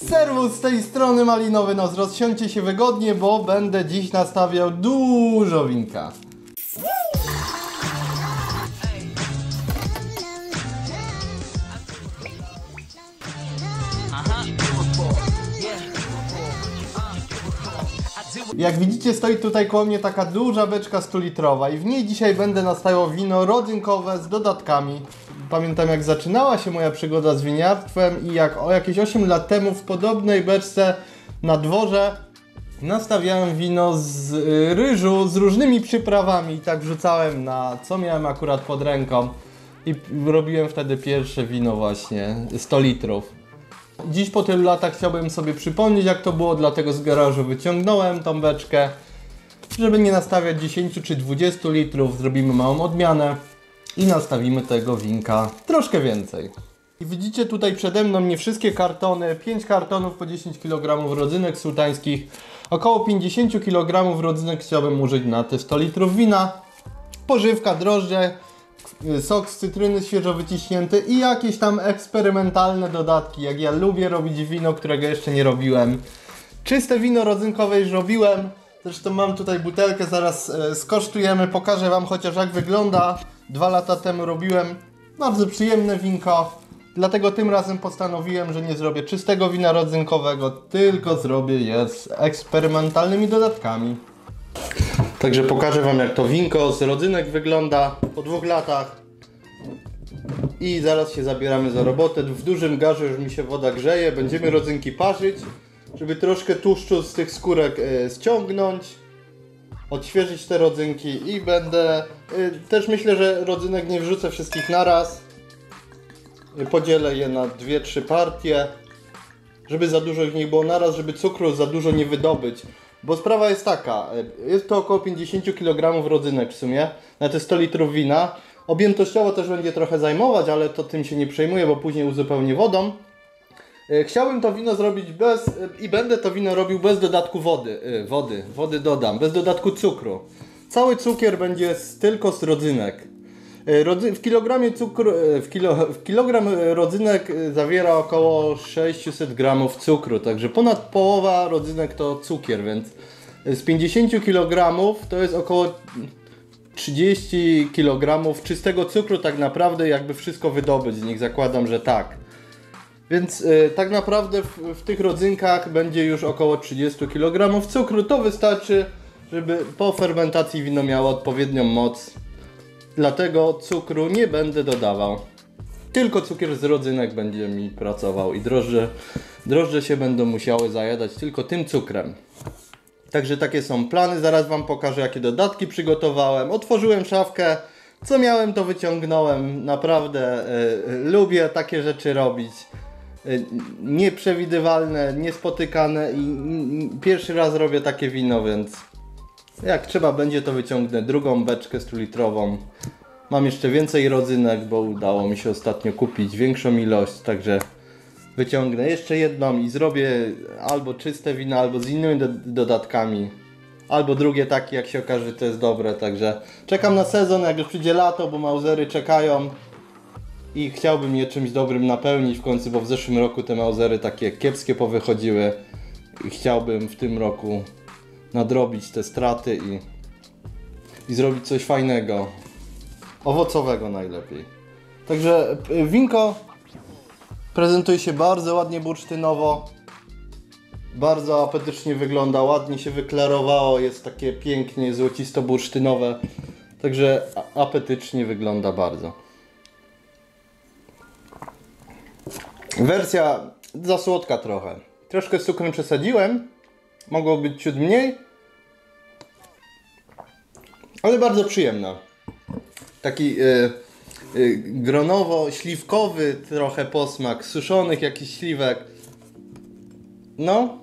Serwus, z tej strony Malinowy Nos. Rozsiądźcie się wygodnie, bo będę dziś nastawiał dużo winka. Jak widzicie, stoi tutaj koło mnie taka duża beczka 100-litrowa i w niej dzisiaj będę nastawiał wino rodzynkowe z dodatkami. Pamiętam, jak zaczynała się moja przygoda z winiarstwem i jak jakieś 8 lat temu w podobnej beczce na dworze nastawiałem wino z ryżu z różnymi przyprawami i tak wrzucałem na co miałem akurat pod ręką i robiłem wtedy pierwsze wino właśnie 100 litrów. Dziś po tylu latach chciałbym sobie przypomnieć, jak to było, dlatego z garażu wyciągnąłem tą beczkę. Żeby nie nastawiać 10 czy 20 litrów, zrobimy małą odmianę i nastawimy tego winka troszkę więcej. I widzicie tutaj przede mną nie wszystkie kartony, 5 kartonów po 10 kg rodzynek sułtańskich. Około 50 kg rodzynek chciałbym użyć na te 100 litrów wina. Pożywka, drożdże, sok z cytryny świeżo wyciśnięty i jakieś tam eksperymentalne dodatki, jak ja lubię robić wino, którego jeszcze nie robiłem. Czyste wino rodzynkowe już robiłem, zresztą mam tutaj butelkę, zaraz skosztujemy, pokażę wam chociaż jak wygląda. 2 lata temu robiłem bardzo przyjemne winko, dlatego tym razem postanowiłem, że nie zrobię czystego wina rodzynkowego, tylko zrobię je z eksperymentalnymi dodatkami. Także pokażę wam, jak to winko z rodzynek wygląda po 2 latach. I zaraz się zabieramy za robotę. W dużym garze już mi się woda grzeje. Będziemy rodzynki parzyć, żeby troszkę tłuszczu z tych skórek ściągnąć, odświeżyć te rodzynki i będę... Też myślę, że rodzynek nie wrzucę wszystkich naraz. Podzielę je na 2-3 partie, żeby za dużo ich nie było naraz, żeby cukru za dużo nie wydobyć. Bo sprawa jest taka, jest to około 50 kg rodzynek w sumie, na te 100 litrów wina. Objętościowo też będzie trochę zajmować, ale to tym się nie przejmuję, bo później uzupełnię wodą. Chciałbym to wino zrobić i będę to wino robił bez dodatku wody dodam, bez dodatku cukru. Cały cukier będzie tylko z rodzynek. W kilogramie cukru, w kilogram rodzynek zawiera około 600 gramów cukru, także ponad połowa rodzynek to cukier, więc z 50 kg to jest około 30 kg czystego cukru tak naprawdę, jakby wszystko wydobyć z nich, zakładam, że tak. Więc tak naprawdę w tych rodzynkach będzie już około 30 kg cukru, to wystarczy, żeby po fermentacji wino miało odpowiednią moc. Dlatego cukru nie będę dodawał. Tylko cukier z rodzynek będzie mi pracował i drożdże się będą musiały zajadać tylko tym cukrem. Także takie są plany. Zaraz wam pokażę, jakie dodatki przygotowałem. Otworzyłem szafkę. Co miałem, to wyciągnąłem. Naprawdę lubię takie rzeczy robić. Nieprzewidywalne, niespotykane i pierwszy raz robię takie wino, więc... Jak trzeba będzie, to wyciągnę drugą beczkę 100-litrową. Mam jeszcze więcej rodzynek, bo udało mi się ostatnio kupić większą ilość, także wyciągnę jeszcze jedną i zrobię albo czyste wina, albo z innymi dodatkami. Albo drugie takie, jak się okaże, że to jest dobre, także czekam na sezon, jak już przyjdzie lato, bo mauzery czekają. I chciałbym je czymś dobrym napełnić w końcu, bo w zeszłym roku te mauzery takie kiepskie powychodziły. I chciałbym w tym roku nadrobić te straty i zrobić coś fajnego, owocowego najlepiej. Także winko prezentuje się bardzo ładnie bursztynowo, bardzo apetycznie wygląda, ładnie się wyklarowało, jest takie pięknie złocisto-bursztynowe, także apetycznie wygląda bardzo. Wersja za słodka trochę, troszkę z cukrem przesadziłem. Mogło być ciut mniej, ale bardzo przyjemna. Taki gronowo-śliwkowy trochę posmak, suszonych jakichś śliwek. No.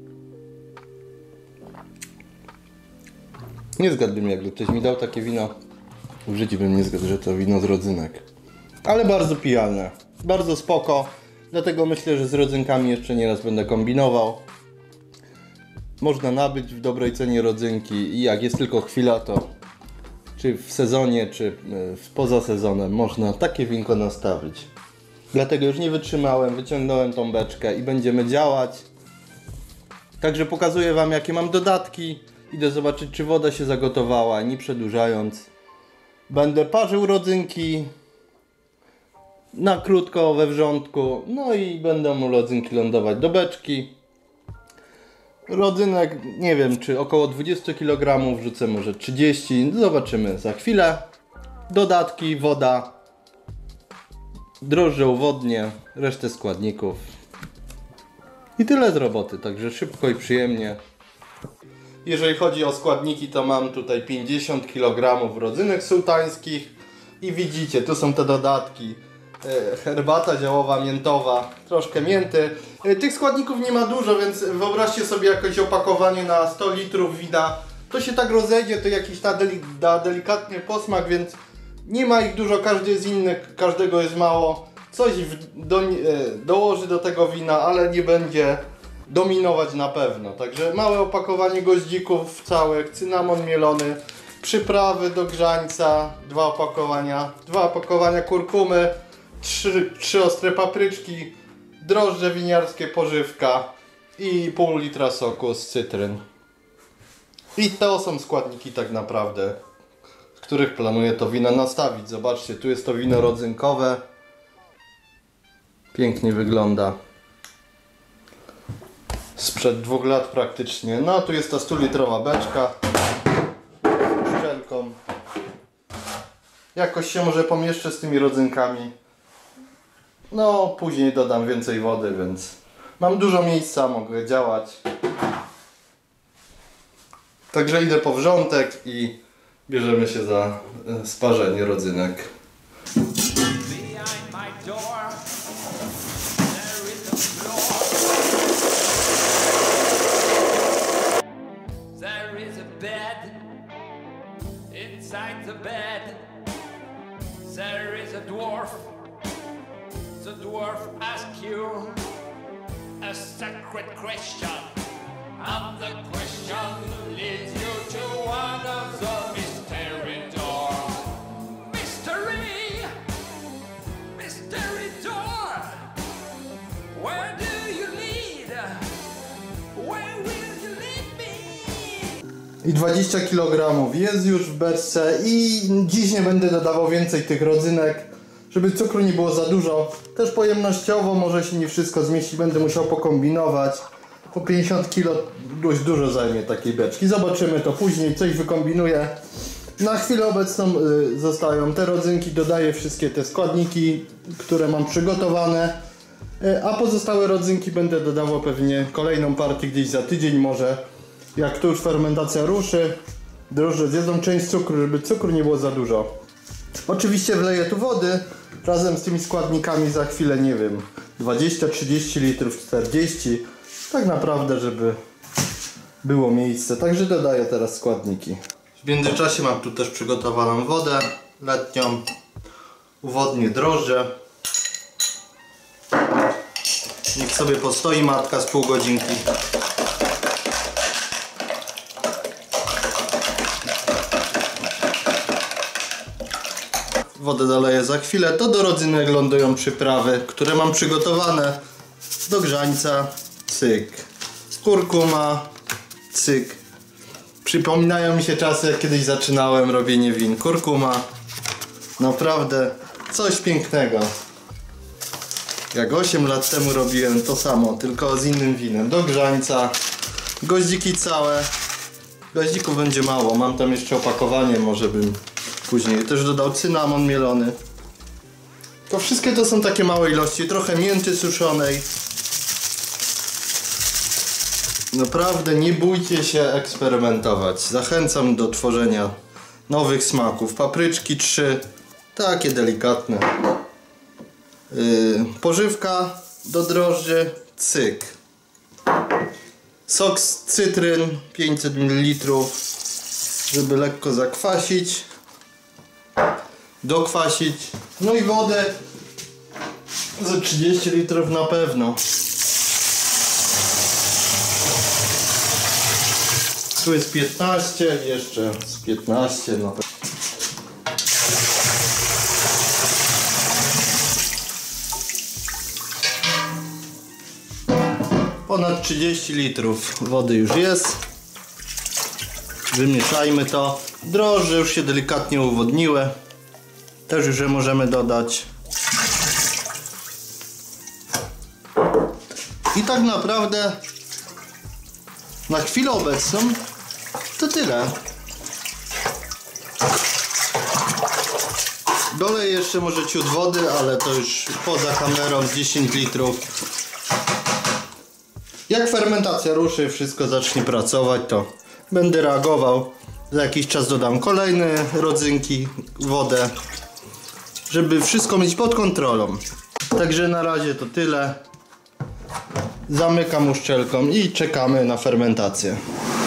Nie zgadłbym, jakby ktoś mi dał takie wino. W życiu bym nie zgadł, że to wino z rodzynek. Ale bardzo pijalne, bardzo spoko. Dlatego myślę, że z rodzynkami jeszcze nieraz będę kombinował. Można nabyć w dobrej cenie rodzynki i jak jest tylko chwila, to czy w sezonie, czy poza sezonem można takie winko nastawić. Dlatego już nie wytrzymałem, wyciągnąłem tą beczkę i będziemy działać. Także pokazuję wam, jakie mam dodatki. Idę zobaczyć, czy woda się zagotowała, nie przedłużając. Będę parzył rodzynki na krótko we wrzątku. No i będą rodzynki lądować do beczki. Rodzynek, nie wiem, czy około 20 kg, wrzucę może 30. Zobaczymy za chwilę. Dodatki, woda, drożdże uwodnie, resztę składników. I tyle z roboty, także szybko i przyjemnie. Jeżeli chodzi o składniki, to mam tutaj 50 kg rodzynek sułtańskich. I widzicie, tu są te dodatki. Herbata ziołowa, miętowa, troszkę mięty. Tych składników nie ma dużo, więc wyobraźcie sobie jakieś opakowanie na 100 litrów wina. To się tak rozejdzie, to jakiś da delikatnie posmak, więc nie ma ich dużo, każdy jest inny, każdego jest mało. Coś dołoży do tego wina, ale nie będzie dominować na pewno. Także małe opakowanie goździków całych, cynamon mielony, przyprawy do grzańca, dwa opakowania kurkumy, trzy ostre papryczki, drożdże winiarskie, pożywka i pół litra soku z cytryn. I to są składniki tak naprawdę, z których planuję to wino nastawić. Zobaczcie, tu jest to wino rodzynkowe. Pięknie wygląda. Sprzed 2 lat praktycznie. No tu jest ta 100-litrowa beczka z szczelką. Jakoś się może pomieszczę z tymi rodzynkami. No później dodam więcej wody, więc mam dużo miejsca, mogę działać. Także idę po wrzątek i bierzemy się za sparzenie rodzynek. Inside the bed, there is a dwarf. The dwarf asks you a sacred question, and the question leads you to one of the mystery doors. Mystery! Mystery door! Where do you lead? Where will you lead me? I 20 kg jest już w beczce i dziś nie będę dodawał więcej tych rodzynek, żeby cukru nie było za dużo. Też pojemnościowo może się nie wszystko zmieści, będę musiał pokombinować. Po 50 kg dość dużo zajmie takiej beczki. Zobaczymy to później, coś wykombinuję. Na chwilę obecną zostają te rodzynki, dodaję wszystkie te składniki, które mam przygotowane. A pozostałe rodzynki będę dodawał pewnie kolejną partię gdzieś za tydzień może. Jak tu już fermentacja ruszy, drożdże zjedzą część cukru, żeby cukru nie było za dużo. Oczywiście wleję tu wody razem z tymi składnikami za chwilę, nie wiem, 20, 30 litrów, 40. Tak naprawdę, żeby było miejsce. Także dodaję teraz składniki. W międzyczasie mam tu też przygotowaną wodę letnią, uwodnię drożdże. Niech sobie postoi matka z pół godzinki. Wodę doleję za chwilę, to do rodzynek lądują przyprawy, które mam przygotowane. Do grzańca, cyk. Kurkuma, cyk. Przypominają mi się czasy, jak kiedyś zaczynałem robienie win. Kurkuma, naprawdę coś pięknego. Jak 8 lat temu robiłem to samo, tylko z innym winem. Do grzańca, goździki całe. Goździków będzie mało, mam tam jeszcze opakowanie, może bym później też dodał cynamon mielony. To wszystkie to są takie małe ilości, trochę mięty suszonej. Naprawdę nie bójcie się eksperymentować. Zachęcam do tworzenia nowych smaków. Papryczki 3, takie delikatne. Pożywka do drożdży, cyk. Sok z cytryn 500 ml, żeby lekko zakwasić. Dokwasić. No i wodę za 30 litrów na pewno. Tu jest 15, jeszcze z 15 na pewno. ponad 30 litrów wody już jest. Wymieszajmy to. Drożdże już się delikatnie uwodniły. Też już je możemy dodać. I tak naprawdę na chwilę obecną to tyle. Doleję jeszcze może ciut wody, ale to już poza kamerą 10 litrów. Jak fermentacja ruszy, wszystko zacznie pracować, to będę reagował. Za jakiś czas dodam kolejne rodzynki, wodę, żeby wszystko mieć pod kontrolą. Także na razie to tyle. Zamykam uszczelką i czekamy na fermentację.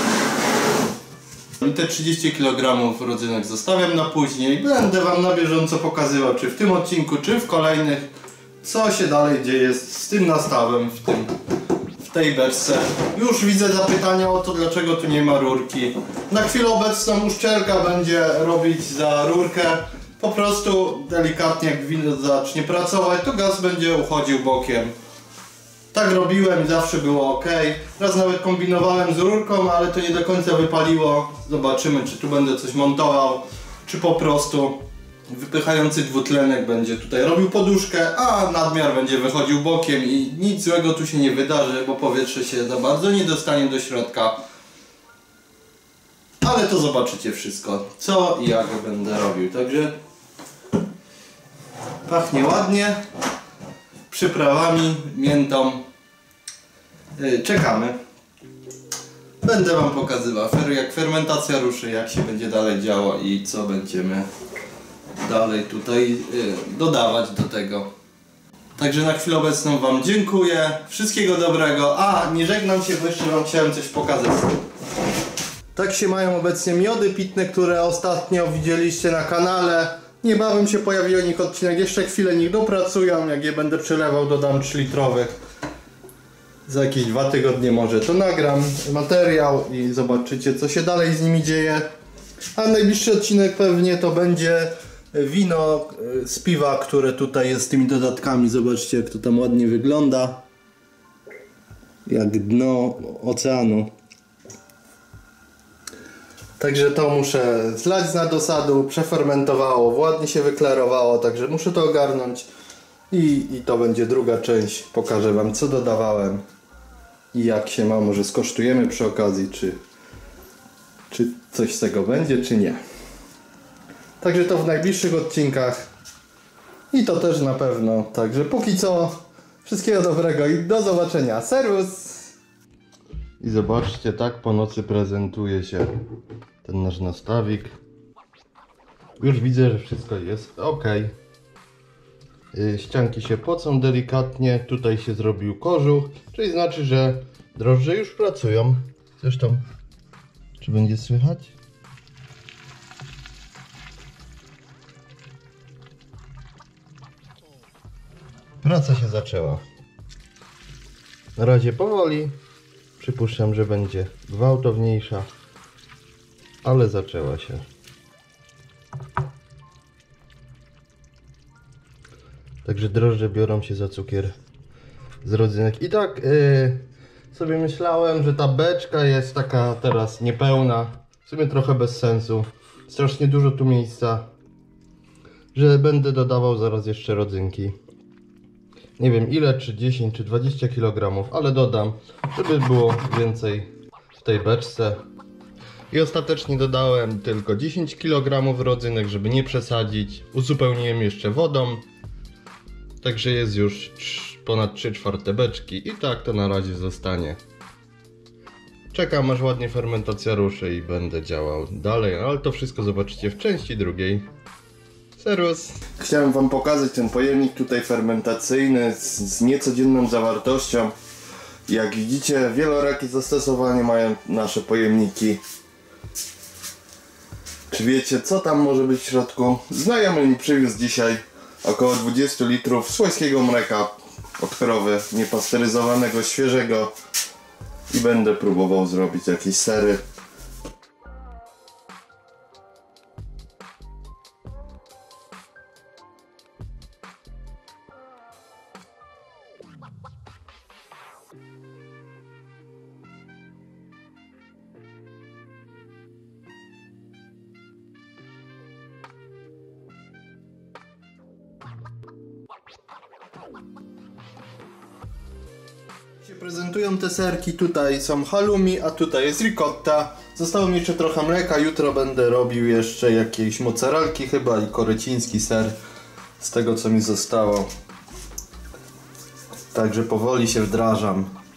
I te 30 kg rodzynek zostawiam na później. Będę Wam na bieżąco pokazywał, czy w tym odcinku, czy w kolejnych, co się dalej dzieje z tym nastawem, w tej beczce. Już widzę zapytania o to, dlaczego tu nie ma rurki. Na chwilę obecną uszczelka będzie robić za rurkę. Po prostu delikatnie, jak wino zacznie pracować, to gaz będzie uchodził bokiem. Tak robiłem i zawsze było ok. Raz nawet kombinowałem z rurką, ale to nie do końca wypaliło. Zobaczymy, czy tu będę coś montował, czy po prostu wypychający dwutlenek będzie tutaj robił poduszkę, a nadmiar będzie wychodził bokiem i nic złego tu się nie wydarzy, bo powietrze się za bardzo nie dostanie do środka. Ale to zobaczycie wszystko, co i jak będę robił. Także pachnie ładnie, przyprawami, miętą. Czekamy. Będę Wam pokazywał, jak fermentacja ruszy, jak się będzie dalej działo i co będziemy dalej tutaj dodawać do tego. Także na chwilę obecną Wam dziękuję. Wszystkiego dobrego. A, nie żegnam się, bo jeszcze Wam chciałem coś pokazać. Tak się mają obecnie miody pitne, które ostatnio widzieliście na kanale. Niebawem się pojawi o nich odcinek. Jeszcze chwilę niech dopracują. Jak je będę przelewał, dodam 3-litrowych. Za jakieś 2 tygodnie może to nagram materiał i zobaczycie, co się dalej z nimi dzieje. A najbliższy odcinek pewnie to będzie wino z piwa, które tutaj jest z tymi dodatkami. Zobaczcie, jak to tam ładnie wygląda. Jak dno oceanu. Także to muszę zlać na dosadu, przefermentowało, ładnie się wyklarowało, także muszę to ogarnąć. I to będzie druga część. Pokażę Wam, co dodawałem i jak się ma. Może skosztujemy przy okazji, czy coś z tego będzie, czy nie. Także to w najbliższych odcinkach i to też na pewno. Także póki co wszystkiego dobrego i do zobaczenia. Servus! I zobaczcie, tak po nocy prezentuje się ten nasz nastawik. Już widzę, że wszystko jest ok. Ścianki się pocą delikatnie. Tutaj się zrobił kożuch, czyli znaczy, że drożdże już pracują. Zresztą, czy będzie słychać? Praca się zaczęła. Na razie powoli. Przypuszczam, że będzie gwałtowniejsza, ale zaczęła się. Także drożdże biorą się za cukier z rodzynek. I tak sobie myślałem, że ta beczka jest taka teraz niepełna. W sumie trochę bez sensu. Strasznie dużo tu miejsca. Że będę dodawał zaraz jeszcze rodzynki. Nie wiem ile, czy 10, czy 20 kg, ale dodam, żeby było więcej w tej beczce. I ostatecznie dodałem tylko 10 kg rodzynek, żeby nie przesadzić. Uzupełniłem jeszcze wodą. Także jest już ponad 3/4 beczki i tak to na razie zostanie. Czekam, aż ładnie fermentacja ruszy i będę działał dalej, ale to wszystko zobaczycie w części drugiej. Servus! Chciałem Wam pokazać ten pojemnik tutaj fermentacyjny z niecodzienną zawartością. Jak widzicie, wielorakie zastosowanie mają nasze pojemniki. Czy wiecie, co tam może być w środku? Znajomy mi przywiózł dzisiaj około 20 litrów swojskiego mleka od krowy, niepasteryzowanego, świeżego. I będę próbował zrobić jakieś sery. się prezentują te serki, tutaj są halloumi, a tutaj jest ricotta. Zostało mi jeszcze trochę mleka, jutro będę robił jeszcze jakieś mozzarelki chyba i koreciński ser z tego co mi zostało. Także powoli się wdrażam.